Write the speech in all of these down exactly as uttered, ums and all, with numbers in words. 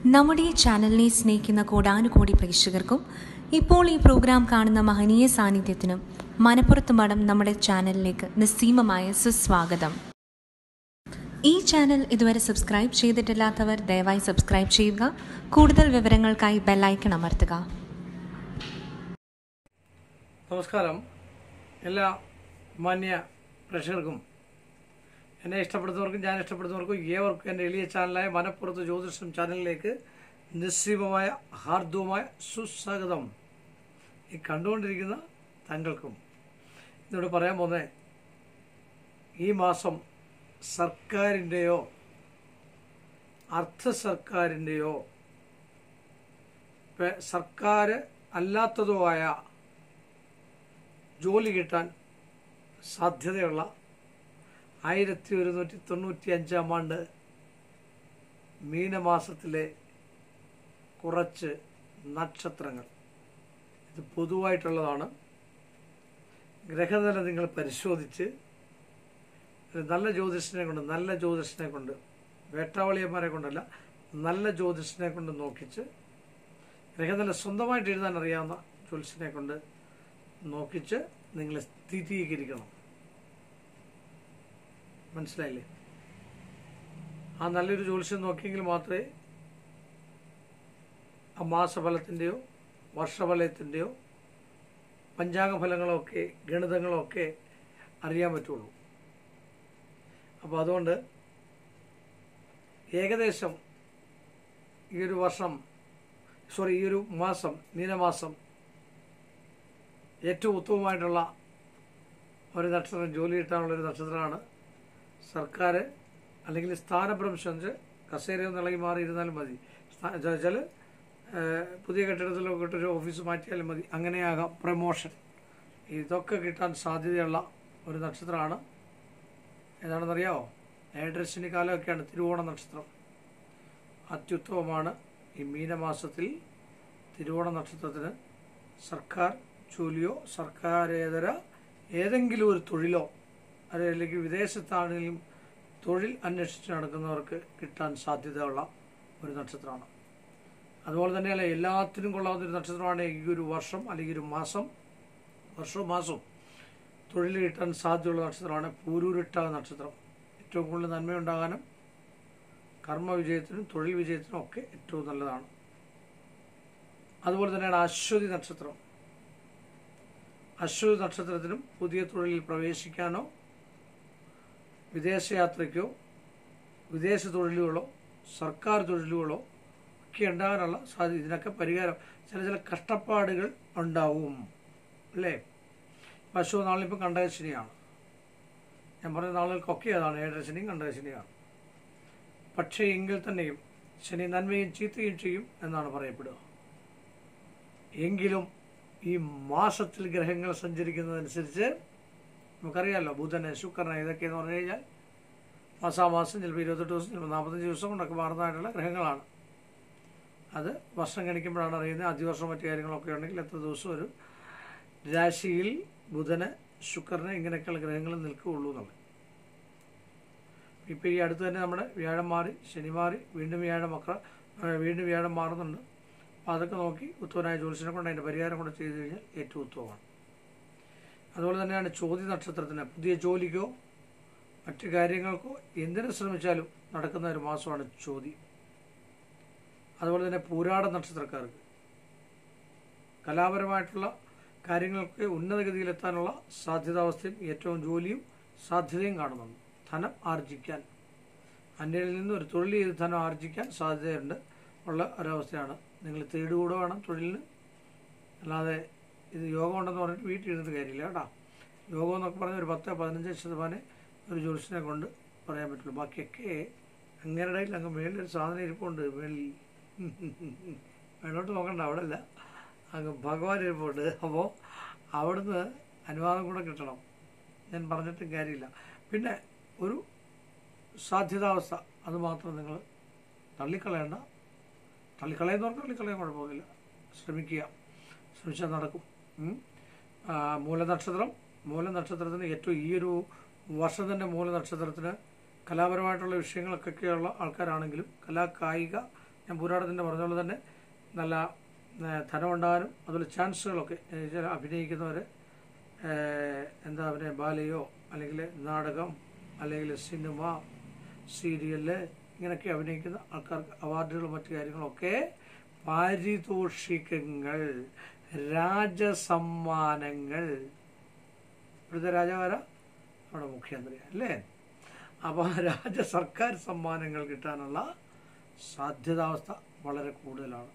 നമ്മുടെ ഈ ചാനലിനെ സ്നേഹിക്കുന്ന കോടാനുകോടി പ്രേക്ഷകർക്കും ഇപ്പോൾ ഈ പ്രോഗ്രാം കാണുന്ന മഹനീയ സാന്നിധ്യത്തിനും മനപ്പുറത്ത് മഠം നമ്മുടെ ചാനലിലേക്ക് നിസ്സീമമായ സുസ്വാഗതം. ഈ ചാനൽ ഇതുവരെ സബ്സ്ക്രൈബ് ചെയ്തിട്ടില്ലാത്തവർ ദയവായി സബ്സ്ക്രൈബ് ചെയ്യുക. കൂടുതൽ വിവരങ്ങൾക്കായി ബെല്ലൈക്കൺ അമർത്തുക. നമസ്കാരം. എല്ലാ മാന്യ പ്രേക്ഷകർക്കും എന്നെ ഇഷ്ടപ്പെടുന്നവർക്കും ഞാൻ ഇഷ്ടപ്പെടുന്നവർക്കും ഏവർക്കും എൻ്റെ എളിയ ചാനലായ മനപ്പുറത്ത് ജ്യോതിഷം ചാനലിലേക്ക് നിസ്സീമമായ ഹാർദവുമായ സുസ്വാഗതം. ഈ കണ്ടുകൊണ്ടിരിക്കുന്ന താങ്കൾക്കും ഇതോട് പറയാൻ പോകുന്നത്, ഈ മാസം സർക്കാരിൻ്റെയോ അർദ്ധ സർക്കാരിൻ്റെയോ സർക്കാർ അല്ലാത്തതോ ആയ ജോലി കിട്ടാൻ സാധ്യതയുള്ള ആയിരത്തി ഒരുന്നൂറ്റി തൊണ്ണൂറ്റി അഞ്ചാം ആണ്ട് മീനമാസത്തിലെ കുറച്ച് നക്ഷത്രങ്ങൾ. ഇത് പൊതുവായിട്ടുള്ളതാണ്. ഗ്രഹനില നിങ്ങൾ പരിശോധിച്ച് നല്ല ജ്യോതിഷനെ കൊണ്ട് നല്ല ജ്യോതിഷനെ കൊണ്ട് വേട്ടാവളിയന്മാരെ കൊണ്ടല്ല, നല്ല ജ്യോതിഷനെ കൊണ്ട് നോക്കിച്ച്, ഗ്രഹനില സ്വന്തമായിട്ട് എഴുതാൻ അറിയാവുന്ന ജ്യോതിഷനെ കൊണ്ട് നോക്കിച്ച് നിങ്ങൾ സ്ഥിരീകരിക്കണം. മനസ്സിലായില്ലേ? ആ നല്ലൊരു ജ്യോതിഷം നോക്കിയെങ്കിൽ മാത്രമേ ആ മാസഫലത്തിൻ്റെയോ വർഷഫലത്തിൻ്റെയോ പഞ്ചാംഗ ഫലങ്ങളോ ഒക്കെ ഗണിതങ്ങളോ ഒക്കെ അറിയാൻ പറ്റുള്ളൂ. അപ്പോൾ അതുകൊണ്ട് ഏകദേശം ഈ ഒരു വർഷം സോറി ഈ ഒരു മാസം മീനമാസം ഏറ്റവും ഉത്തമമായിട്ടുള്ള ഒരു നക്ഷത്രം, ജോലി കിട്ടാനുള്ളൊരു നക്ഷത്രമാണ്. സർക്കാർ അല്ലെങ്കിൽ സ്ഥാനഭ്രംശം, കസേരയൊന്നും ഇളകി മാറിയിരുന്നാലും മതി, വെച്ചാൽ പുതിയ കെട്ടിടത്തിലൊക്കെ ഇട്ടൊരു ഓഫീസ് മാറ്റിയാലും മതി, അങ്ങനെയാകാം. പ്രമോഷൻ, ഇതൊക്കെ കിട്ടാൻ സാധ്യതയുള്ള ഒരു നക്ഷത്രമാണ്. ഏതാണെന്നറിയാമോ? ഏഴരശനി കാലമൊക്കെയാണ് തിരുവോണ നക്ഷത്രം. അത്യുത്തമമാണ് ഈ മീനമാസത്തിൽ തിരുവോണ നക്ഷത്രത്തിന് സർക്കാർ ജോലിയോ സർക്കാരേതര ഏതെങ്കിലും ഒരു തൊഴിലോ അല്ലെങ്കിൽ വിദേശത്താണെങ്കിലും തൊഴിൽ അന്വേഷിച്ച് നടക്കുന്നവർക്ക് കിട്ടാൻ സാധ്യതയുള്ള ഒരു നക്ഷത്രമാണ്. അതുപോലെ തന്നെയല്ല, എല്ലാത്തിനും കൊള്ളാവുന്ന ഒരു നക്ഷത്രമാണ് ഈ ഒരു വർഷം അല്ലെങ്കിൽ ഒരു മാസം, വർഷവും മാസവും തൊഴിൽ കിട്ടാൻ സാധ്യതയുള്ള നക്ഷത്രമാണ് പൂരൂരുട്ട നക്ഷത്രം. ഏറ്റവും കൂടുതൽ നന്മയുണ്ടാകാനും കർമ്മ വിജയത്തിനും തൊഴിൽ വിജയത്തിനും ഒക്കെ ഏറ്റവും നല്ലതാണ്. അതുപോലെ തന്നെയാണ് അശ്വതി നക്ഷത്രം. അശ്വതി നക്ഷത്രത്തിനും പുതിയ തൊഴിലിൽ പ്രവേശിക്കാനോ വിദേശയാത്രയ്ക്കോ വിദേശ തൊഴിലുകളോ സർക്കാർ തൊഴിലുകളോ ഒക്കെ ഉണ്ടാകാനുള്ള സാധ്യത. ഇതിനൊക്കെ പരിഹാരം ചില ചില കഷ്ടപ്പാടുകൾ ഉണ്ടാവും അല്ലേ? അശ്വതി നാളിലിപ്പോൾ കണ്ടകശനിയാണ്. ഞാൻ പറഞ്ഞ നാളുകൾക്കൊക്കെ അതാണ്, ഏഴരശനിയും കണ്ടകശനിയാണ്. പക്ഷേ എങ്കിൽ തന്നെയും ശനി നന്മയും ചീത്തയും ചെയ്യും എന്നാണ് പറയപ്പെടുക. എങ്കിലും ഈ മാസത്തിൽ ഗ്രഹങ്ങൾ സഞ്ചരിക്കുന്നതനുസരിച്ച് നമുക്കറിയാമല്ലോ, ബുധന് ശുക്രന് ഇതൊക്കെയെന്ന് പറഞ്ഞു കഴിഞ്ഞാൽ മാസാമാസം ചിലപ്പോൾ ഇരുപത്തെട്ട് ദിവസം ചിലപ്പോൾ നാൽപ്പത്തഞ്ച് ദിവസം കൊണ്ടൊക്കെ മാറുന്നതായിട്ടുള്ള ഗ്രഹങ്ങളാണ്. അത് വർഷം ഗണിക്കുമ്പോഴാണ് അറിയുന്നത്. അതിവർഷം മറ്റു കാര്യങ്ങളൊക്കെ ഉണ്ടെങ്കിൽ എത്ര ദിവസം ഒരു രാശിയിൽ ബുധന് ശുക്രന് ഇങ്ങനെയൊക്കെയുള്ള ഗ്രഹങ്ങൾ നിൽക്കുകയുള്ളൂ എന്നുള്ളത്. ഇപ്പോൾ ഈ അടുത്ത് തന്നെ നമ്മുടെ വ്യാഴം മാറി, ശനി മാറി, വീണ്ടും വ്യാഴം മക്ര വീണ്ടും വ്യാഴം മാറുന്നുണ്ട്. അപ്പോൾ അതൊക്കെ നോക്കി ഉത്തമനായ ജ്യോതിഷനെ കൊണ്ട് അതിൻ്റെ പരിഹാരം കൂടെ ചെയ്തു കഴിഞ്ഞാൽ ഏറ്റവും ഉത്തമമാണ്. അതുപോലെ തന്നെയാണ് ചോതി നക്ഷത്രത്തിന് പുതിയ ജോലിക്കോ മറ്റു കാര്യങ്ങൾക്കോ എന്തിനു ശ്രമിച്ചാലും നടക്കുന്ന ഒരു മാസമാണ് ചോതി. അതുപോലെ തന്നെ പൂരാട നക്ഷത്രക്കാർക്ക് കലാപരമായിട്ടുള്ള കാര്യങ്ങൾക്ക് ഉന്നതഗതിയിലെത്താനുള്ള സാധ്യതാവസ്ഥയും ഏറ്റവും ജോലിയും സാധ്യതയും കാണുന്നുണ്ട്. ധനം ആർജിക്കാൻ, അന്യരിൽ നിന്ന് ഒരു തൊഴിൽ ചെയ്ത് ധനം ആർജിക്കാൻ സാധ്യതയുണ്ട് ഉള്ള ഒരവസ്ഥയാണ്. നിങ്ങൾ തേടുകൂടെ വേണം തൊഴിലിന്. അല്ലാതെ ഇത് യോഗം ഉണ്ടെന്ന് പറഞ്ഞിട്ട് വീട്ടിലിരുന്നിട്ട് കാര്യമില്ല കേട്ടോ. യോഗം എന്നൊക്കെ പറഞ്ഞാൽ ഒരു പത്ത് പതിനഞ്ച് ശതമാനം ഒരു ജ്യോതിഷനെ കൊണ്ട് പറയാൻ പറ്റുള്ളൂ. ബാക്കിയൊക്കെ അങ്ങേരുടെ അങ്ങ് മേളിലൊരു സാധനം ഇരിപ്പുണ്ട്. മേളിൽ മേളോട്ട് നോക്കണ്ട, അവിടെ അല്ല, അങ്ങ് ഭഗവാൻ ഇരിപ്പുണ്ട്. അപ്പോൾ അവിടുന്ന് അനുവാദം കൂടെ കിട്ടണം. ഞാൻ പറഞ്ഞിട്ടും കാര്യമില്ല. പിന്നെ ഒരു സാധ്യതാവസ്ഥ അത് മാത്രം നിങ്ങൾ തള്ളിക്കളയേണ്ട. തള്ളിക്കളയുന്നവർക്ക് തള്ളിക്കളയാൻ കുഴപ്പമില്ല, ശ്രമിക്കുക, ശ്രമിച്ചാൽ നടക്കും. മൂലനക്ഷത്രം മൂലനക്ഷത്രത്തിന് ഏറ്റവും ഈ ഒരു വർഷം തന്നെ മൂലനക്ഷത്രത്തിന് കലാപരമായിട്ടുള്ള വിഷയങ്ങൾക്കൊക്കെയുള്ള ആൾക്കാരാണെങ്കിലും കലാ കായിക ഞാൻ പൂരാടത്തിൻ്റെ പറഞ്ഞ പോലെ തന്നെ നല്ല ധനമുണ്ടാകാനും അതുപോലെ ചാൻസുകളൊക്കെ ചില അഭിനയിക്കുന്നവർ എന്താ അഭിനയം ബാലയോ അല്ലെങ്കിൽ നാടകം അല്ലെങ്കിൽ സിനിമ സീരിയല് ഇങ്ങനെയൊക്കെ അഭിനയിക്കുന്ന ആൾക്കാർക്ക് അവാർഡുകളും മറ്റു കാര്യങ്ങളൊക്കെ പാരിതോഷികങ്ങൾ രാജസമ്മാനങ്ങൾ. ഇവിടുത്തെ രാജാവാര നമ്മുടെ മുഖ്യമന്ത്രിയാണ് അല്ലേ? അപ്പോൾ രാജ സർക്കാർ സമ്മാനങ്ങൾ കിട്ടാനുള്ള സാധ്യതാവസ്ഥ വളരെ കൂടുതലാണ്.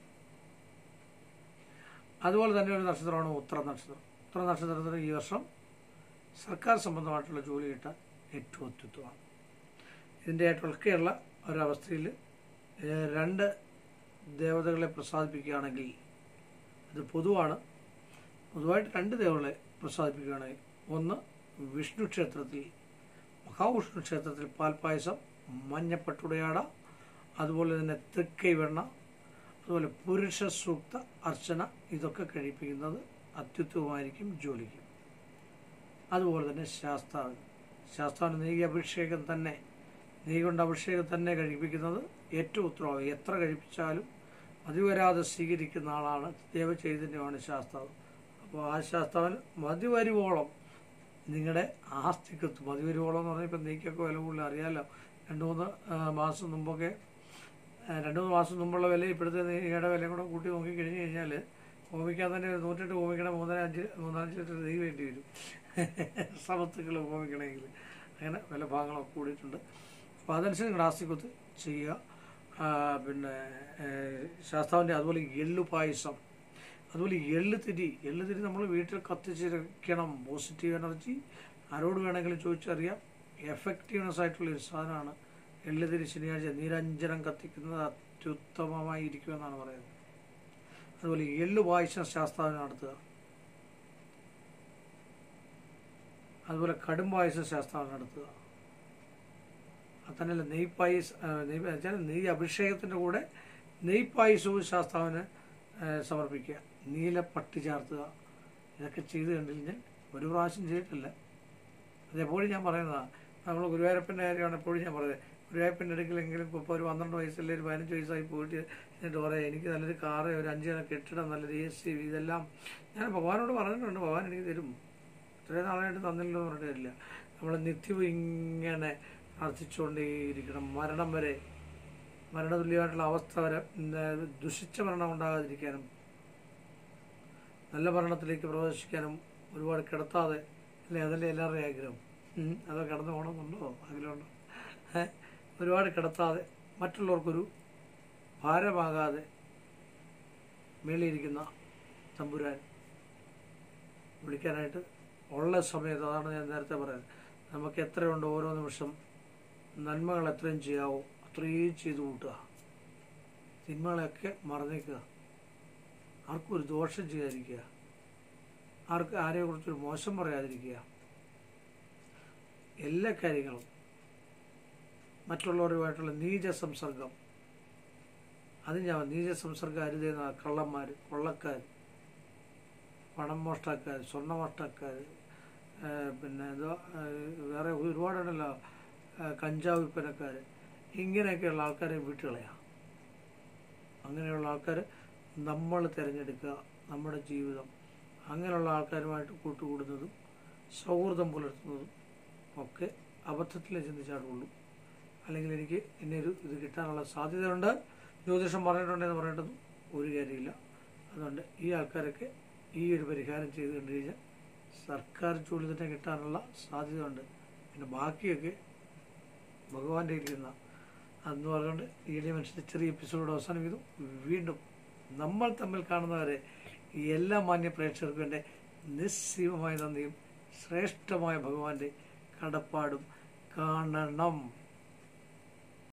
അതുപോലെ തന്നെ ഒരു നക്ഷത്രമാണ് ഉത്തര നക്ഷത്രം. ഉത്തര നക്ഷത്രത്തിന് ഈ വർഷം സർക്കാർ സംബന്ധമായിട്ടുള്ള ജോലി കിട്ടാൻ ഏറ്റവും അത്യുത്തമമാണ്. ഇതിൻ്റെ ആയിട്ടൊക്കെയുള്ള ഒരവസ്ഥയിൽ രണ്ട് ദേവതകളെ പ്രസാദിപ്പിക്കുകയാണെങ്കിൽ ഇത് പൊതുവാണ്. പൊതുവായിട്ട് രണ്ട് ദേവതകളെ പ്രസാദിപ്പിക്കുകയാണെങ്കിൽ ഒന്ന് വിഷ്ണു ക്ഷേത്രത്തിൽ മഹാവിഷ്ണു ക്ഷേത്രത്തിൽ പാൽപ്പായസം, മഞ്ഞപ്പട്ടുടയാട, അതുപോലെ തന്നെ തൃക്കൈ വെണ്ണ, അതുപോലെ പുരുഷ സൂക്ത അർച്ചന ഇതൊക്കെ കഴിപ്പിക്കുന്നത് അത്യുത്തമമായിരിക്കും ജോലിക്ക്. അതുപോലെ തന്നെ ശാസ്താവിന് ശാസ്താവിന് നെയ്യ് അഭിഷേകം തന്നെ നെയ്യ് കൊണ്ട് അഭിഷേകം തന്നെ കഴിപ്പിക്കുന്നത് ഏറ്റവും ഉത്തരവാദം. എത്ര കഴിപ്പിച്ചാലും മതിവരാതെ സ്വീകരിക്കുന്ന ആളാണ് ദേവചൈതന്യമാണ് ശാസ്താവ്. അപ്പോൾ ആ ശാസ്താവിന് മതിവരുവോളം നിങ്ങളുടെ ആസ്തിക്കത്ത് മതിവരുവോളം എന്ന് പറഞ്ഞാൽ ഇപ്പം നെയ്ക്കൊക്കെ വില കൂടുതൽ അറിയാമല്ലോ. രണ്ട് മൂന്ന് മാസം മുമ്പൊക്കെ രണ്ട് മൂന്ന് മാസം മുമ്പുള്ള വില ഇപ്പോഴത്തെ നെയ്യുടെ വിലയും കൂടെ കൂട്ടി നോക്കി കഴിഞ്ഞ് കഴിഞ്ഞാൽ ഹോമിക്കാൻ തന്നെ നൂറ്റെട്ട് ഹോമിക്കണം മൂന്നര അഞ്ച് മൂന്നഞ്ച് ലിറ്റർ നെയ്യ് വേണ്ടി വരും സമത്തുക്കൾ ഹോമിക്കണമെങ്കിൽ. അങ്ങനെ വില ഭാഗങ്ങളൊക്കെ കൂടിയിട്ടുണ്ട്. അപ്പോൾ അതനുസരിച്ച് നിങ്ങളുടെ ആസ്തിക്കത്ത് ചെയ്യുക. പിന്നെ ശാസ്താവിൻ്റെ അതുപോലെ എള്ളു പായസം, അതുപോലെ എള്ളു തിരി എള്ളു തിരി നമ്മൾ വീട്ടിൽ കത്തിച്ചിരിക്കണം. പോസിറ്റീവ് എനർജി ആരോട് വേണമെങ്കിലും ചോദിച്ചറിയാം. എഫക്റ്റീവ്നെസ് ആയിട്ടുള്ളൊരു സാധനമാണ് എള്ളു തിരി. ശനിയാഴ്ച നിരഞ്ജനം കത്തിക്കുന്നത് അത്യുത്തമമായി ഇരിക്കുമെന്നാണ് പറയുന്നത്. അതുപോലെ എള്ളു പായസം ശാസ്താവിന് നടത്തുക. അതുപോലെ കടും പായസം ശാസ്താവിന് നടത്തുക. അതന്നെയല്ല നെയ് പായസം നെയ് വെച്ചാൽ നെയ്യ് അഭിഷേകത്തിൻ്റെ കൂടെ നെയ് പായസവും ശാസ്താവിന് സമർപ്പിക്കുക. നീല പട്ടി ചാർത്തുക. ഇതൊക്കെ ചെയ്ത് കണ്ടുകഴിഞ്ഞാൽ ഒരു പ്രാവശ്യം ചെയ്തിട്ടില്ല. അതെപ്പോഴും ഞാൻ പറയുന്നതാണ്. നമ്മൾ ഗുരുവായൂരപ്പൻ്റെ കാര്യമാണ് എപ്പോഴും ഞാൻ പറയുന്നത്. ഗുരുവായൂരപ്പൻ്റെ അടുക്കലെങ്കിലും ഇപ്പോൾ ഒരു പന്ത്രണ്ട് വയസ്സല്ലേ ഒരു പതിനഞ്ച് വയസ്സായി പോയിട്ട് എന്നിട്ട് പറയാം എനിക്ക് നല്ലൊരു കാറ് ഒരു അഞ്ച് കെട്ടിടം നല്ലൊരു എ സി ഇതെല്ലാം ഞാൻ ഭഗവാനോട് പറഞ്ഞിട്ടുണ്ട്. ഭഗവാൻ എനിക്ക് തരും. ഇത്രയും നാളായിട്ട് തന്നില്ലല്ലോ എന്ന് പറഞ്ഞിട്ട് തരില്ല. നമ്മൾ നിത്യവും ഇങ്ങനെ പ്രാർത്ഥിച്ചുകൊണ്ടേയിരിക്കണം. മരണം വരെ മരണതുല്യമായിട്ടുള്ള അവസ്ഥ വരെ ദുഷിച്ച മരണം ഉണ്ടാകാതിരിക്കാനും നല്ല മരണത്തിലേക്ക് പ്രവേശിക്കാനും ഒരുപാട് കിടത്താതെ അല്ലേ? അതല്ലേ എല്ലാവരുടെയും ആഗ്രഹം. അതോ കിടന്നു പോകണമെന്നുണ്ടോ? ആഗ്രഹമുണ്ടോ? ഒരുപാട് കിടത്താതെ മറ്റുള്ളവർക്കൊരു ഭാരമാകാതെ മേളിയിരിക്കുന്ന തമ്പുരാൻ വിളിക്കാനായിട്ട് ഉള്ള സമയത്ത് അതാണ് ഞാൻ നേരത്തെ പറയുന്നത്. നമുക്ക് എത്രയുണ്ട് ഓരോ നിമിഷം നന്മകൾ എത്രയും ചെയ്യാവോ അത്രയും ചെയ്തു കൂട്ടുക. തിന്മകളെയൊക്കെ മറന്നേക്കുക. ആർക്കും ഒരു ദോഷം ചെയ്യാതിരിക്കുക. ആർക്ക് ആരെക്കുറിച്ചൊരു മോശം പറയാതിരിക്കുക. എല്ലാ കാര്യങ്ങളും മറ്റുള്ളവരുമായിട്ടുള്ള നീച സംസർഗം അത് ഞാൻ നീച സംസർഗം അരുതെന്ന കള്ളന്മാർ, കൊള്ളക്കാർ, പണം മോഷ്ടാക്കാർ, സ്വർണ്ണമോഷ്ടാക്കാർ, പിന്നെ എന്തോ വേറെ ഒരുപാടുണ്ടല്ലോ കഞ്ചാവ് വിൽപ്പനക്കാർ, ഇങ്ങനെയൊക്കെയുള്ള ആൾക്കാരെ വിട്ടുകളയാം. അങ്ങനെയുള്ള ആൾക്കാർ നമ്മൾ തിരഞ്ഞെടുക്കുക. നമ്മുടെ ജീവിതം അങ്ങനെയുള്ള ആൾക്കാരുമായിട്ട് കൂട്ടുകൂടുന്നതും സൗഹൃദം പുലർത്തുന്നതും ഒക്കെ അബദ്ധത്തിലേ ചിന്തിച്ചാടുള്ളൂ. അല്ലെങ്കിൽ എനിക്ക് ഇന്നൊരു ഇത് കിട്ടാനുള്ള സാധ്യതയുണ്ട്, ജ്യോതിഷം പറഞ്ഞിട്ടുണ്ടെന്ന് പറഞ്ഞിട്ടൊന്നും ഒരു കാര്യമില്ല. അതുകൊണ്ട് ഈ ആൾക്കാരൊക്കെ ഈ ഒരു പരിഹാരം ചെയ്ത് കണ്ടു കഴിഞ്ഞാൽ സർക്കാർ ജോലി തന്നെ കിട്ടാനുള്ള സാധ്യതയുണ്ട്. പിന്നെ ബാക്കിയൊക്കെ ഭഗവാന്റെ ഇരിക്കുന്ന അതെന്ന് പറഞ്ഞുകൊണ്ട് ഈ എളിയ മനുഷ്യൻ്റെ ചെറിയ എപ്പിസോഡ് അവസാനിപ്പിക്കുന്നു. വീണ്ടും നമ്മൾ തമ്മിൽ കാണുന്നവരെ എല്ലാ മാന്യ പ്രേക്ഷകർക്കും എൻ്റെ നിസ്സീമമായ നന്ദിയും ശ്രേഷ്ഠമായ ഭഗവാന്റെ കടപ്പാടും കാണണം.